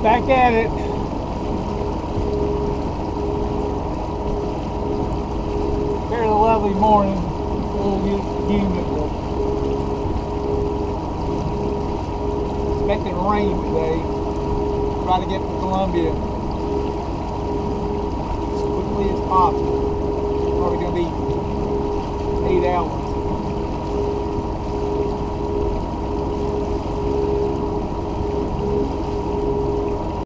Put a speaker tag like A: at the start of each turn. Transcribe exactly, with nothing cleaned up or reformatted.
A: Back at it. Here's a lovely morning. A little humid. Expecting rain today. Try to get to Columbia as quickly as possible. Probably going to be